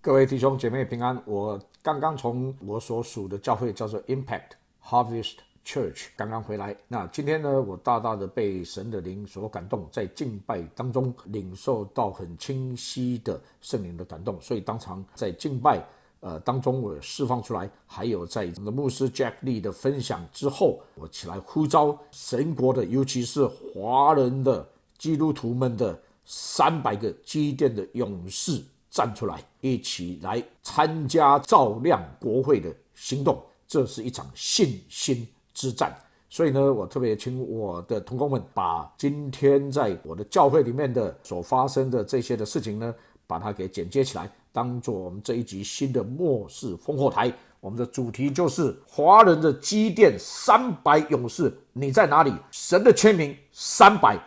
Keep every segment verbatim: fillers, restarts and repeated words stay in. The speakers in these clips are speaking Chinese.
各位弟兄姐妹平安，我刚刚从我所属的教会叫做 Impact Harvest Church 刚刚回来。那今天呢，我大大的被神的灵所感动，在敬拜当中领受到很清晰的圣灵的感动，所以当场在敬拜呃当中我释放出来，还有在我们的牧师 Jack Lee 的分享之后，我起来呼召神国的，尤其是华人的基督徒们的三百个基甸的勇士站出来，一起来参加照亮国会的行动。这是一场信心之战。所以呢，我特别请我的同工们把今天在我的教会里面的所发生的这些的事情呢，把它给剪接起来，当作我们这一集新的末世烽火台。我们的主题就是华人的基甸三百勇士，你在哪里？神的签名三百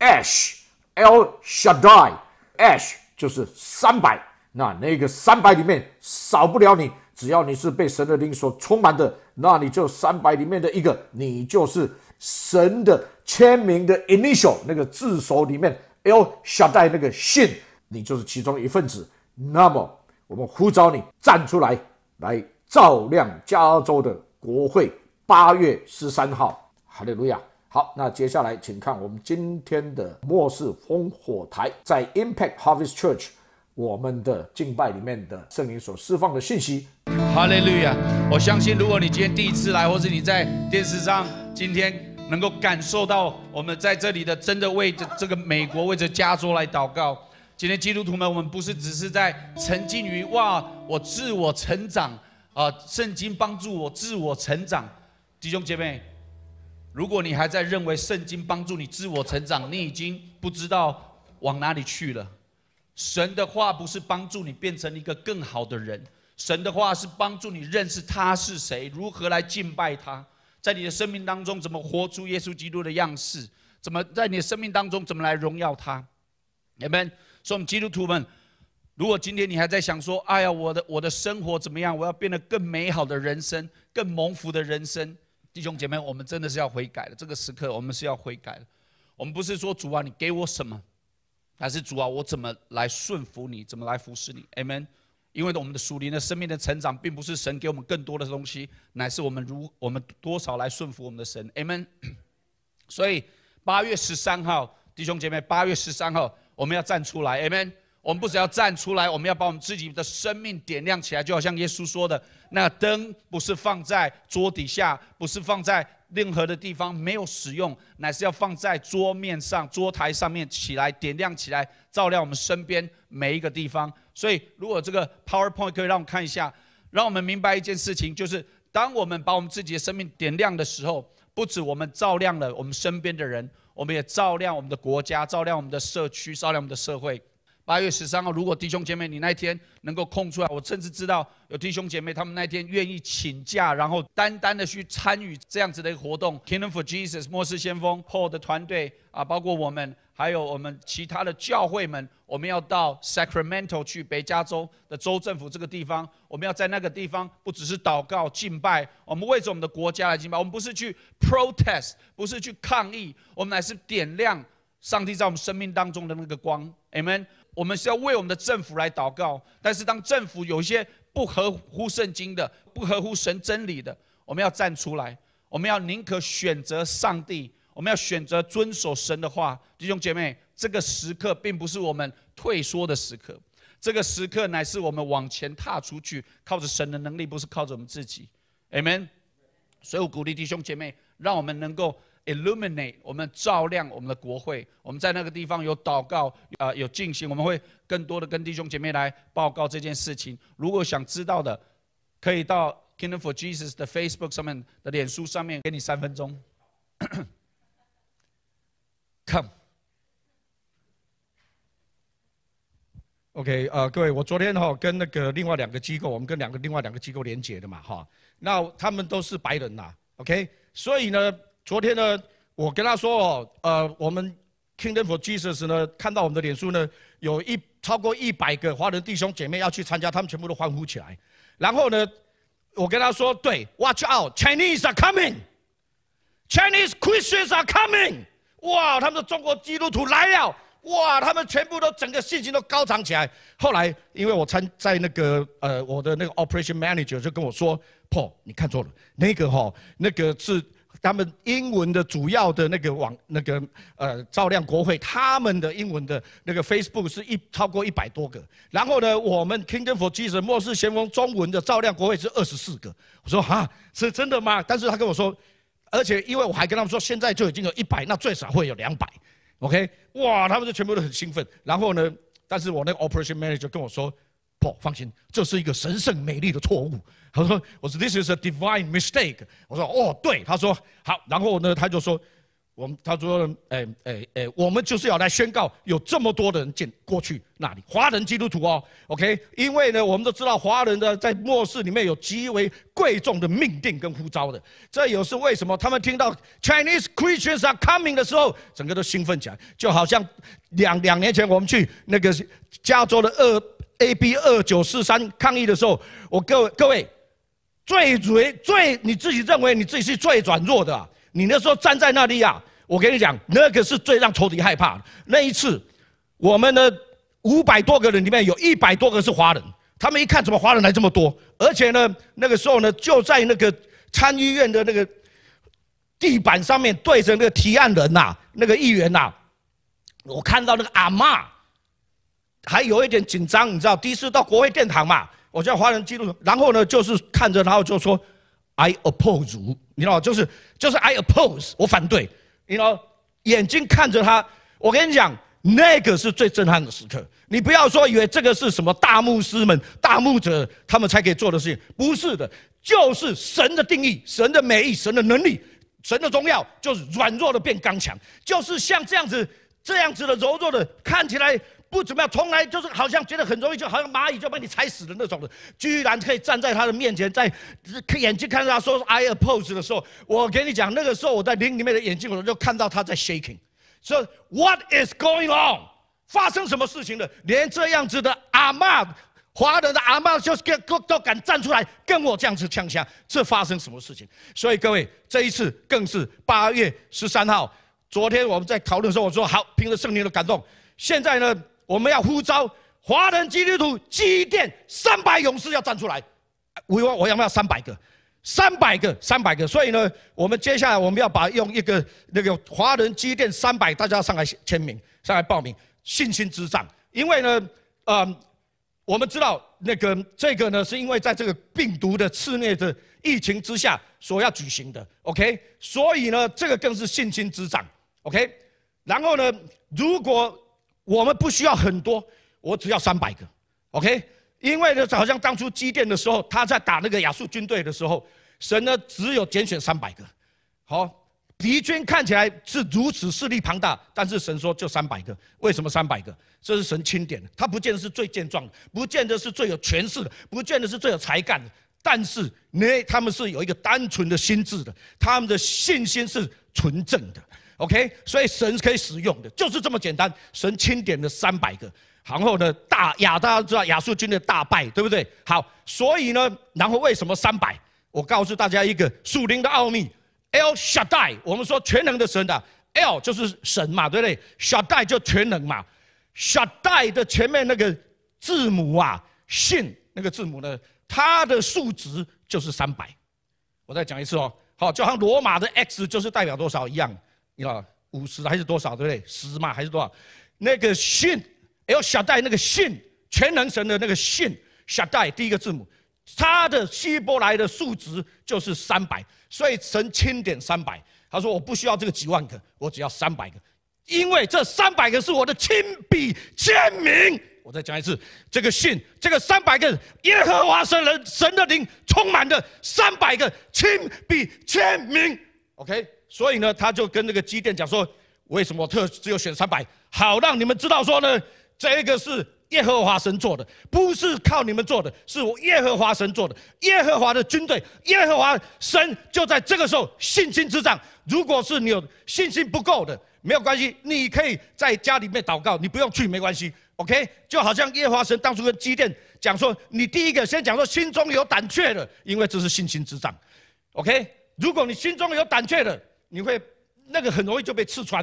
Ash El Shaddai Ash 就是三百，那那个三百里面少不了你，只要你是被神的灵所充满的，那你就三百里面的一个，你就是神的签名的 initial 那个字首里面 El Shaddai 那个信，你就是其中一份子。那么我们呼召你站出来，来照亮加州的国会，八月十三号，哈利路亚。好，那接下来请看我们今天的末世烽火台，在 Impact Harvest Church 我们的敬拜里面的圣灵所释放的信息。 哈利路亚！我相信，如果你今天第一次来，或是你在电视上今天能够感受到我们在这里的真的为着这个美国、为着加州来祷告。今天基督徒们，我们不是只是在沉浸于哇，我自我成长啊、呃，圣经帮助我自我成长。弟兄姐妹，如果你还在认为圣经帮助你自我成长，你已经不知道往哪里去了。神的话不是帮助你变成一个更好的人，神的话是帮助你认识他是谁，如何来敬拜他，在你的生命当中怎么活出耶稣基督的样式，怎么在你的生命当中怎么来荣耀他。Amen。所以我们基督徒们，如果今天你还在想说，哎呀，我的我的生活怎么样，我要变得更美好的人生，更蒙福的人生，弟兄姐妹，我们真的是要悔改的。这个时刻我们是要悔改的。我们不是说主啊你给我什么，还是主啊我怎么来顺服你，怎么来服侍你。 Amen。 因为我们的属灵的生命的成长并不是神给我们更多的东西，乃是我们如我们多少来顺服我们的神。 Amen。 所以八月十三号，弟兄姐妹，八月十三号我们要站出来。 Amen。 我们不只要站出来，我们要把我们自己的生命点亮起来，就好像耶稣说的，那灯不是放在桌底下，不是放在任何的地方没有使用，乃是要放在桌面上、桌台上面起来，点亮起来，照亮我们身边每一个地方。所以如果这个 PowerPoint 可以让我们看一下，让我们明白一件事情，就是当我们把我们自己的生命点亮的时候，不止我们照亮了我们身边的人，我们也照亮我们的国家，照亮我们的社区，照亮我们的社会。八月十三号，如果弟兄姐妹你那一天能够空出来，我甚至知道有弟兄姐妹他们那一天愿意请假，然后单单的去参与这样子的一个活动。 Kingdom for Jesus 末世先锋 Paul 的团队啊，包括我们，还有我们其他的教会们，我们要到 Sacramento 去，北加州的州政府这个地方，我们要在那个地方不只是祷告敬拜，我们为着我们的国家来敬拜。我们不是去 protest， 不是去抗议，我们乃是点亮上帝在我们生命当中的那个光。 Amen。 我们是要为我们的政府来祷告，但是当政府有一些不合乎圣经的、不合乎神真理的，我们要站出来，我们要宁可选择上帝，我们要选择遵守神的话。弟兄姐妹，这个时刻并不是我们退缩的时刻，这个时刻乃是我们往前踏出去，靠着神的能力，不是靠着我们自己。 Amen。 所以我鼓励弟兄姐妹，让我们能够illuminate， 我们照亮我们的国会，我们在那个地方有祷告，呃，有进行，我们会更多的跟弟兄姐妹来报告这件事情。如果想知道的，可以到 Kingdom for Jesus 的 Facebook 上面的脸书上面，给你三分钟。Come。 OK， 呃，各位，我昨天哈、哦、跟那个另外两个机构，我们跟两个另外两个机构连结的嘛，哈，那他们都是白人呐 ，OK， 所以呢。昨天呢，我跟他说哦，呃，我们 Kingdom for Jesus 呢，看到我们的脸书呢，有一超过一百个华人弟兄姐妹要去参加，他们全部都欢呼起来。然后呢，我跟他说，对 ，Watch out，Chinese are coming，Chinese Christians are coming， 哇，他们的中国基督徒来了， 哇，他们全部都整个信心都高涨起来。后来，因为我参在那个呃我的那个 operation manager 就跟我说 ，Paul， 你看错了，那个哈、哦、那个是。他们英文的主要的那个网那个呃照亮国会，他们的英文的那个 Facebook 是一超过一百多个。然后呢，我们 Kingdom for Jesus 末世先锋中文的照亮国会是二十四个。我说哈，是真的吗？但是他跟我说，而且因为我还跟他们说，现在就已经有一百，那最少会有两百。OK， 哇，他们就全部都很兴奋。然后呢，但是我那个 Operation Manager 跟我说 ，Paul， 放心，这是一个神圣美丽的错误。他说：“我说 This is a divine mistake。”我说：“哦，对。”他说：“好。”然后呢，他就说：“我们他说，哎哎哎，我们就是要来宣告，有这么多的人进过去那里，华人基督徒哦 ，OK？ 因为呢，我们都知道华人的在末世里面有极为贵重的命定跟呼召的。这也是为什么他们听到 Chinese Christians are coming 的时候，整个都兴奋起来，就好像两两年前我们去那个加州的二 A B 二九四三抗议的时候，我各位各位。”最最最，你自己认为你自己是最软弱的、啊，你那时候站在那里啊，我跟你讲，那个是最让仇敌害怕的。那一次，我们的五百多个人里面有一百多个是华人，他们一看怎么华人来这么多，而且呢，那个时候呢，就在那个参议院的那个地板上面对着那个提案人呐、啊，那个议员呐、啊，我看到那个阿嬷还有一点紧张，你知道，第一次到国会殿堂嘛。我叫华人基督徒，然后呢，就是看着，然后就说 ，I oppose， 你知道，就是就是 I oppose， 我反对，你知道，眼睛看着他，我跟你讲，那个是最震撼的时刻。你不要说以为这个是什么大牧师们、大牧者他们才可以做的事情，不是的，就是神的定义、神的美意、神的能力、神的荣耀，就是软弱的变刚强，就是像这样子、这样子的柔弱的，看起来。不怎么样，从来就是好像觉得很容易，就好像蚂蚁就把你踩死的那种的，居然可以站在他的面前，在眼睛看到他说 I oppose 的时候，我跟你讲，那个时候我在灵里面的眼睛，我就看到他在 shaking， 说 What is going on？ 发生什么事情了？连这样子的阿嬷，华人的阿嬷就都都敢站出来跟我这样子呛呛，这发生什么事情？所以各位，这一次更是八月十三号，昨天我们在讨论的时候，我说好，凭着圣灵的感动，现在呢。我们要呼召华人基督徒基甸三百勇士要站出来，我我我要不要三百个？三百个，三百个。所以呢，我们接下来我们要把用一个那个华人基甸三百，大家上来签名，上来报名信心之战。因为呢，呃，我们知道那个这个呢，是因为在这个病毒的肆虐的疫情之下所要举行的 ，OK？ 所以呢，这个更是信心之战 ，OK？ 然后呢，如果我们不需要很多，我只要三百个 ，OK？ 因为呢，好像当初基甸的时候，他在打那个亚述军队的时候，神呢只有拣选三百个。好，敌军看起来是如此势力庞大，但是神说就三百个。为什么三百个？这是神钦点的，他不见得是最健壮的，不见得是最有权势的，不见得是最有才干的，但是呢，他们是有一个单纯的心智的，他们的信心是纯正的。OK， 所以神可以使用的，就是这么简单。神钦点了三百个，然后呢，大亚大家知道亚述军的大败，对不对？好，所以呢，然后为什么三百？我告诉大家一个属灵的奥秘 ，El Shaddai， 我们说全能的神的 ，El 就是神嘛，对不对 ？Shaddai 就全能嘛 ，Shaddai 的前面那个字母啊，信那个字母呢，它的数值就是三百。我再讲一次哦，好，就好像罗马的 X 就是代表多少一样。你知道五十还是多少，对不对？十嘛还是多少？那个信 ，El Shaddai 那个信，全能神的那个信 ，Shaddai 第一个字母，它的希伯来的数值就是三百，所以神钦点三百。他说我不需要这个几万个，我只要三百个，因为这三百个是我的亲笔签名。我再讲一次，这个信，这个三百个耶和华神人神的灵充满的三百个亲笔签名 ，OK。所以呢，他就跟那个基甸讲说，为什么我特只有选三百？好让你们知道说呢，这个是耶和华神做的，不是靠你们做的，是我耶和华神做的。耶和华的军队，耶和华神就在这个时候信心之战。如果是你有信心不够的，没有关系，你可以在家里面祷告，你不用去没关系 ，OK？ 就好像耶和华神当初跟基甸讲说，你第一个先讲说心中有胆怯的，因为这是信心之战 ，OK？ 如果你心中有胆怯的，你会那个很容易就被刺穿了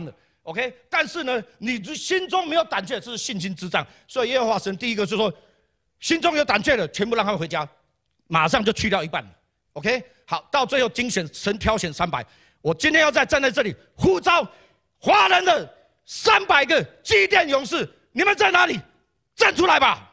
OK， 但是呢，你心中没有胆怯，这是信心之战。所以耶和华神第一个就说，心中有胆怯的，全部让他们回家，马上就去掉一半。OK， 好，到最后精选神挑选三百。我今天要再站在这里呼召华人的三百个基甸勇士，你们在哪里？站出来吧！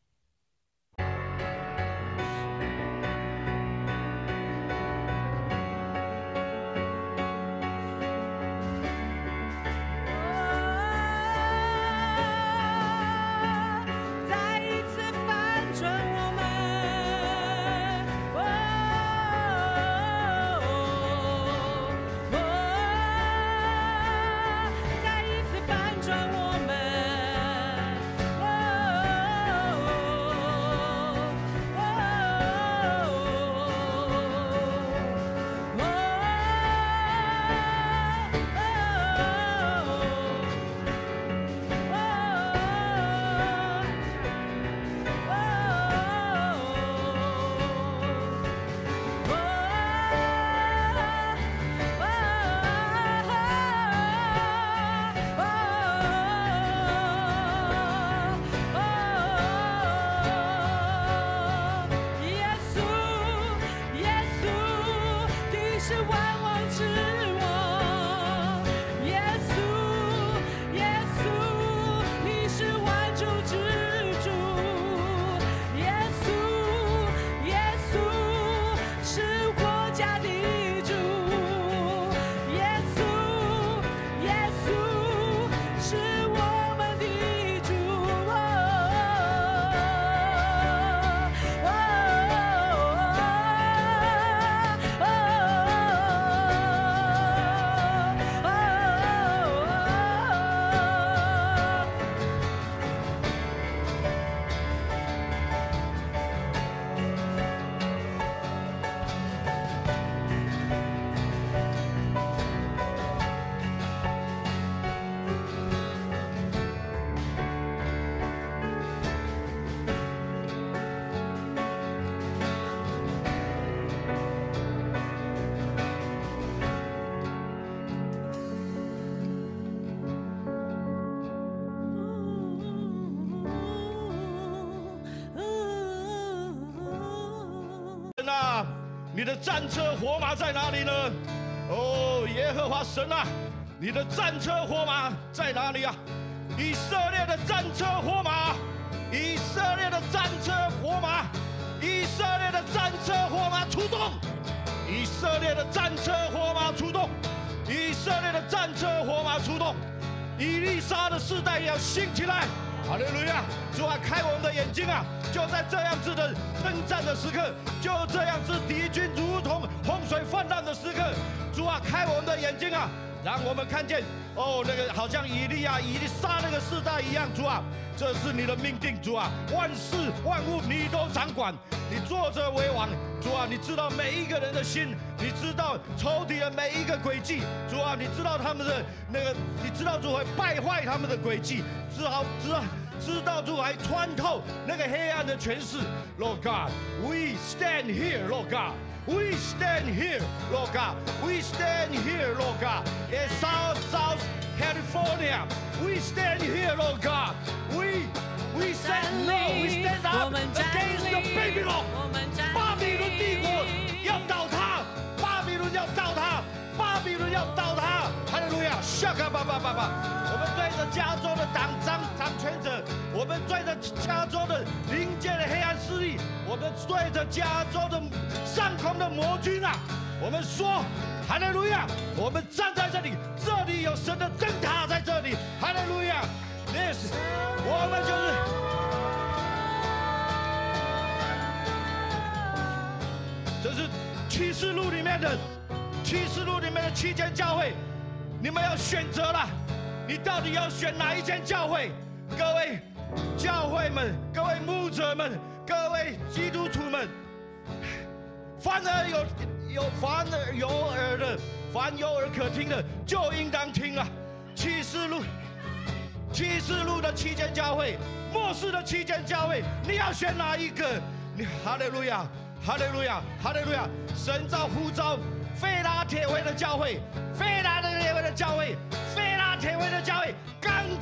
你的战车火马在哪里呢？哦，耶和华神啊，你的战车火马在哪里啊？以色列的战车火马，以色列的战车火马，以色列的战车火马出动，以色列的战车火马出动，以色列的战车火马出动，以利沙的世代要兴起来。哈利路亚！主啊，开我们的眼睛啊！就在这样子的征战的时刻，就这样子敌军如同洪水泛滥的时刻，主啊，开我们的眼睛啊，让我们看见哦，那个好像以利亚、以利沙那个世代一样，主啊，这是你的命定，主啊，万事万物你都掌管，你坐着为王，主啊，你知道每一个人的心，你知道仇敌的每一个诡计，主啊，你知道他们的那个，你知道主会败坏他们的诡计，知道知道。知道主还穿透那个黑暗的权势 ，Lord God，we stand here，Lord God，we stand here，Lord God，we stand here，Lord God，in South South California，we stand here，Lord God，we we stand no，we stand up against the Babylon， 巴比伦帝国要倒塌，巴比伦要倒塌，巴比伦要倒塌，哈利路亚，下卡巴巴巴巴。我们对着加州的党掌掌权者，我们对着加州的灵界的黑暗势力，我们对着加州的上空的魔军啊，我们说，哈利路亚！我们站在这里，这里有神的灯塔在这里，哈利路亚 ！This， 我们就是，这是启示录里面的启示录里面的七间教会，你们要选择了。你到底要选哪一间教会？各位教会们，各位牧者们，各位基督徒们，凡而有有凡而有耳的，凡有耳可听的，就应当听了。启示录，启示录的七间教会，末世的七间教会，你要选哪一个？你哈利路亚，哈利路亚，哈利路亚！神召呼召菲拉铁会的教会，菲拉的铁会的教会，菲拉铁会。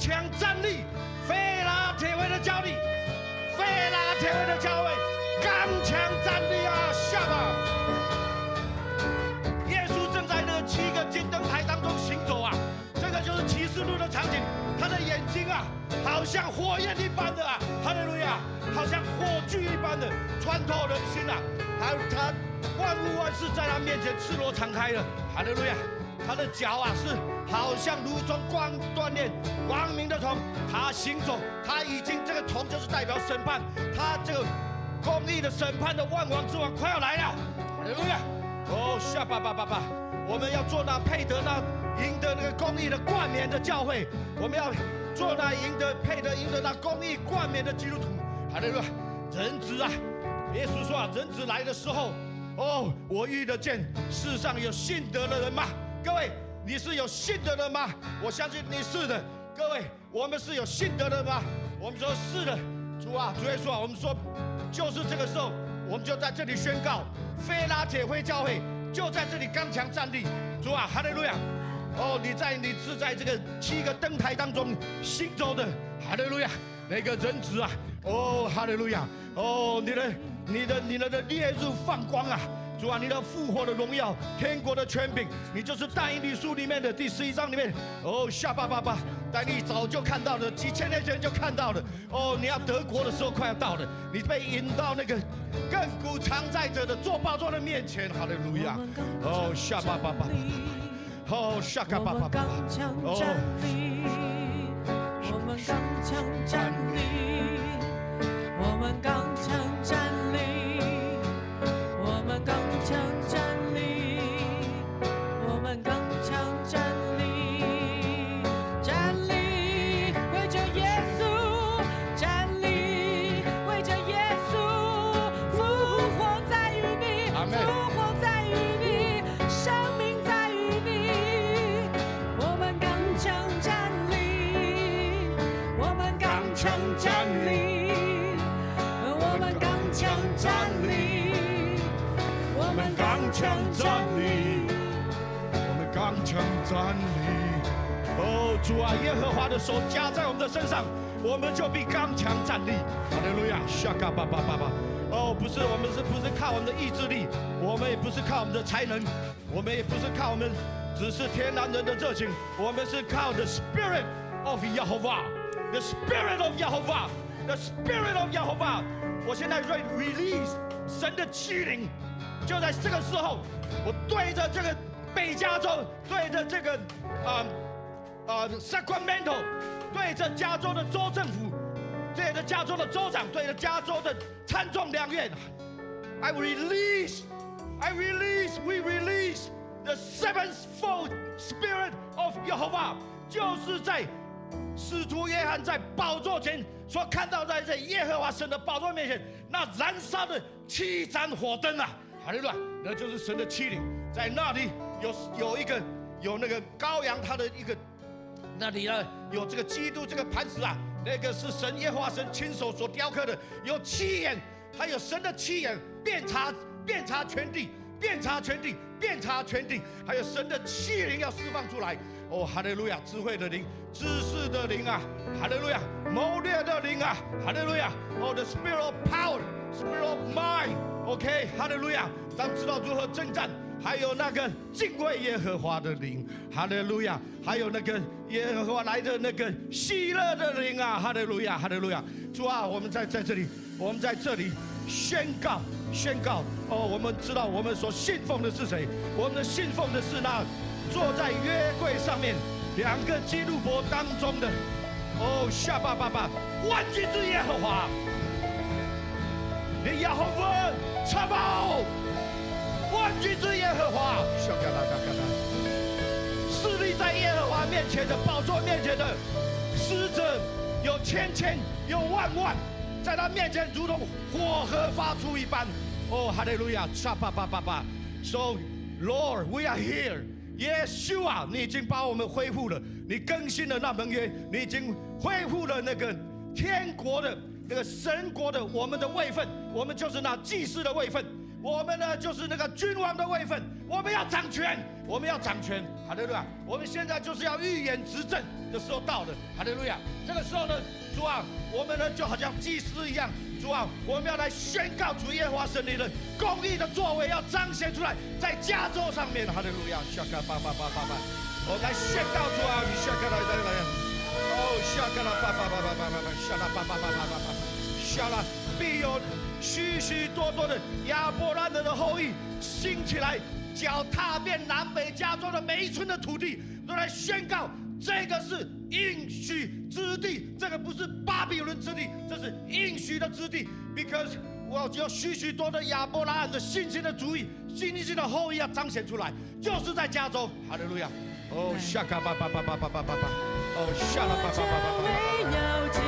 强站立。菲拉铁会的教理，菲拉铁会的教会，刚强站立啊！下吧。耶稣正在那七个金灯台当中行走啊，这个就是启示录的场景。他的眼睛啊，好像火焰一般的啊，哈利路亚，好像火炬一般的穿透人心啊。还有他万物万事在他面前赤裸敞开了，哈利路亚。他的脚啊是好像如同光锻炼光明的铜，他行走，他已经这个铜就是代表审判，他这个公义的审判的万王之王快要来了，哈利路亚！哦，下巴巴巴巴，我们要做那配得那赢得那个公义的冠冕的教会，我们要做那赢得配得赢得那公义冠冕的基督徒，哈利路亚！人子啊，耶稣说啊，人子来的时候，哦，我遇得见世上有信德的人吗？各位，你是有信德的吗？我相信你是的。各位，我们是有信德的吗？我们说是的。主啊，主耶稣啊，我们说就是这个时候，我们就在这里宣告，菲拉铁会教会就在这里刚强站立。主啊，哈利路亚！哦，你在你是在这个七个灯台当中行走的，哈利路亚！那个人子啊，哦，哈利路亚！哦，你的你的你的的烈日放光啊！主啊，你的复活的荣耀，天国的权柄，你就是但以理书里面的第十一章里面，哦，下巴巴巴，但你早就看到了，几千年前就看到了，哦，你要得国的时候快要到了，你被引到那个亘古常在者的坐宝座的面前，哈利路亚，哦，下巴巴巴，哦，下巴巴巴，哦， 我们刚强站立，我们刚强站立。我们刚强站立，我们刚强站立，站立为着耶稣，站立为着耶稣，复活在于你，复活在于你，生命在于你。我们刚强站立，我们刚强站立，我们刚强站立。我们刚强站立， 我们刚强站立。哦，主啊，耶和华的手加在我们的身上，我们就必刚强站立。哈利路亚，下嘎巴巴巴巴。哦，不是，我们是不是靠我们的意志力？我们也不是靠我们的才能，我们也不是靠我们只是天然人的热情，我们是靠 the Spirit of Yahovah，the Spirit of Yahovah，the Spirit of Yahovah。我现在 release 神的欺凌。就在这个时候，我对着这个北加州，对着这个啊啊 Sacramento， 对着加州的州政府，对着加州的州长，对着加州的参众两院 ，I release, I release, we release the sevenfold Spirit of Yahovah， 就是在使徒约翰在宝座前所看到，在这耶和华神的宝座面前，那燃烧的七盏火灯啊！哈利路亚，那就是神的欺凌，在那里有有一个有那个羔羊，他的一个那里呢有这个基督这个磐石啊，那个是神耶和华神亲手所雕刻的，有七眼，还有神的七眼，遍察遍察全地，遍察全地，遍察全地，还有神的欺凌要释放出来。哦，哈利路亚，智慧的灵，知识的灵啊，哈利路亚，谋略的灵啊，哈利路亚。哦 ，the spirit of power，spirit of mind。OK， 哈利路亚！咱们知道如何征战，还有那个敬畏耶和华的灵，哈利路亚！还有那个耶和华来的那个喜乐的灵啊，哈利路亚，哈利路亚！主啊，我们在在这里，我们在这里宣告，宣告哦，我们知道我们所信奉的是谁？我们信奉的是那坐在约柜上面两个基路伯当中的哦，下巴巴巴，万军之耶和华。你亚何文查宝，万军之耶和华，势力在耶和华面前的宝座面前的使者有千千有万万，在他面前如同火河发出一般。哦，哈利路亚，沙巴巴巴巴。So Lord, we are here. Yeshua， 你已经把我们恢复了，你更新了那盟约，你已经恢复了那个天国的。那个神国的我们的位分，我们就是那祭司的位分，我们呢就是那个君王的位分，我们要掌权，我们要掌权， 哈利路亚！我们现在就是要预言执政的时候到了，哈利路亚！这个时候呢，主啊，我们呢就好像祭司一样，主啊，我们要来宣告主耶和华神你的公义的作为要彰显出来，在加州上面，哈利路亚！下个巴巴巴巴巴，我来宣告主啊，你下个来来来，哦，下个了巴巴巴巴巴巴巴，下了巴巴巴巴巴巴，下了必有许许多多的亚伯兰人的后裔兴起来。脚踏遍南北加州的每一寸的土地，都来宣告这个是应许之地，这个不是巴比伦之地，这是应许的之地。Because 我有许许多的亚伯拉罕的信心的主意、信心的后裔要彰显出来，就是在加州。哈利路亚！哦，下卡巴巴巴巴巴巴巴巴，哦，下了巴巴巴巴巴巴。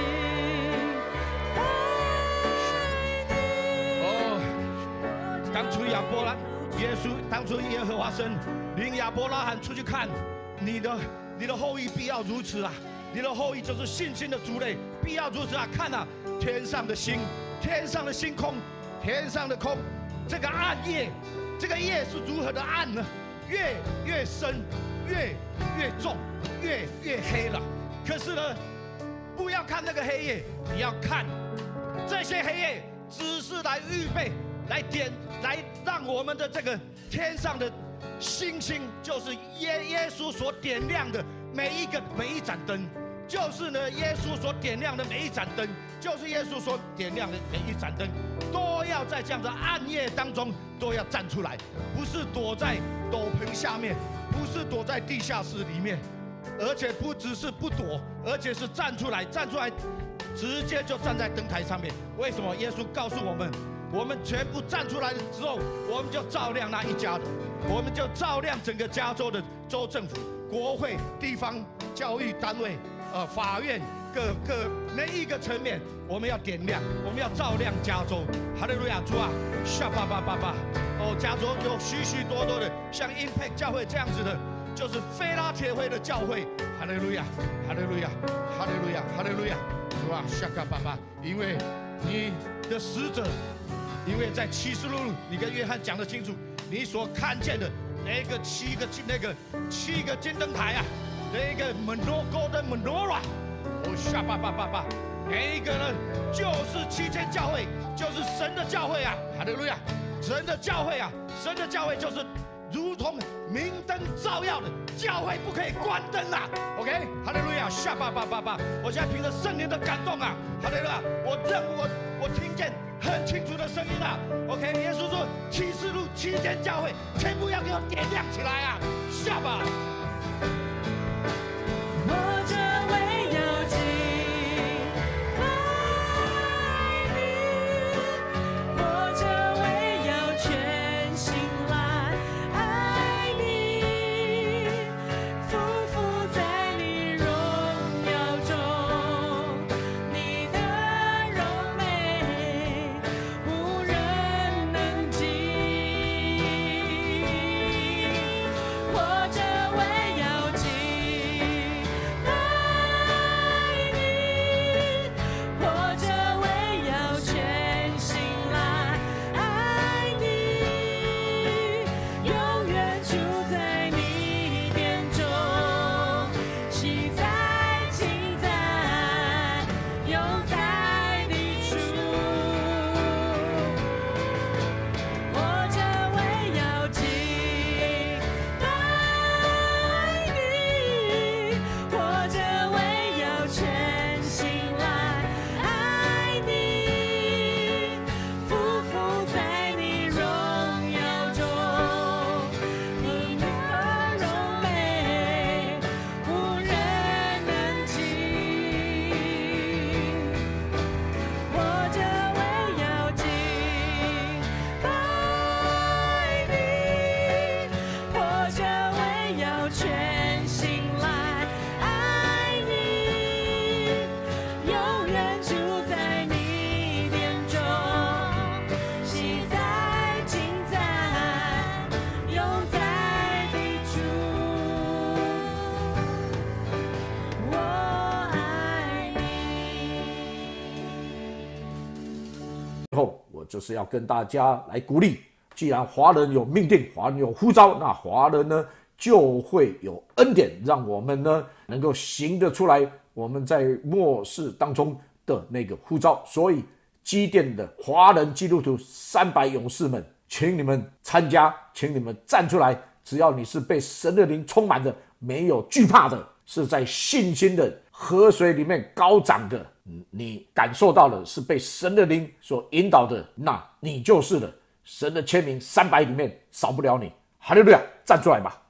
哦，当初亚伯拉。耶稣当初耶和华神领亚伯拉罕出去看，你的你的后裔必要如此啊！你的后裔就是信心的族类，必要如此啊！看啊，天上的星，天上的星空，天上的空，这个暗夜，这个夜是如何的暗呢？越越深，越越重，越越黑了。可是呢，不要看那个黑夜，你要看这些黑夜，只是来预备。来点，来让我们的这个天上的星星，就是耶耶稣所点亮的每一个每一盏灯，就是呢耶稣所点亮的每一盏灯，就是耶稣所点亮的每一盏灯，都要在这样的暗夜当中都要站出来，不是躲在斗篷下面，不是躲在地下室里面，而且不只是不躲，而且是站出来，站出来，直接就站在灯台上面。为什么？耶稣告诉我们。我们全部站出来之后，我们就照亮那一家的，我们就照亮整个加州的州政府、国会、地方教育单位、呃法院各各每一个层面，我们要点亮，我们要照亮加州。哈利路亚，主啊，下巴巴巴巴，哦，加州有许许多多的像 Impact 教会这样子的，就是非拉铁会的教会。哈利路亚，哈利路亚，哈利路亚，哈利路亚，主啊，下巴巴巴，因为你的使者。因为在启示录，你跟约翰讲得清楚，你所看见的那个七个那个七个金灯台啊，那个 Golden Menorah， 哦，下巴巴巴巴，那一个呢，就是七间教会，就是神的教会啊，哈利路亚，神的教会啊，神的教会就是如同明灯照耀的教会，不可以关灯啊 ，OK， 哈利路亚，下巴巴巴巴，我现在凭着圣灵的感动啊，哈利路亚，我认我我听见。很清楚的声音啊 ，OK， 耶稣说启示录七间教会全部要给我点亮起来啊，下吧。 我这位要敬拜你，我这位要全心来爱你，匍匐在你荣耀中，你的荣美无人能及。我这位要敬拜你，我这位要全心来爱你，永远住在你殿中，喜在情在，永在你处。我这位要敬拜你，我这位要全心来爱你，匍匐在你荣耀中，你的荣美无人能及。我这位要敬拜你，我这位要全心来爱你，永远住在你殿中，喜在情在，永在你处。我爱你。 最后，我就是要跟大家来鼓励，既然华人有命定，华人有呼召，那华人呢就会有恩典，让我们呢能够行得出来我们在末世当中的那个呼召。所以基甸的华人基督徒三百勇士们，请你们参加，请你们站出来，只要你是被神的灵充满的，没有惧怕的，是在信心的河水里面高涨的，你感受到了是被神的灵所引导的，那你就是了。神的签名三百里面少不了你。哈利路亚，站出来吧。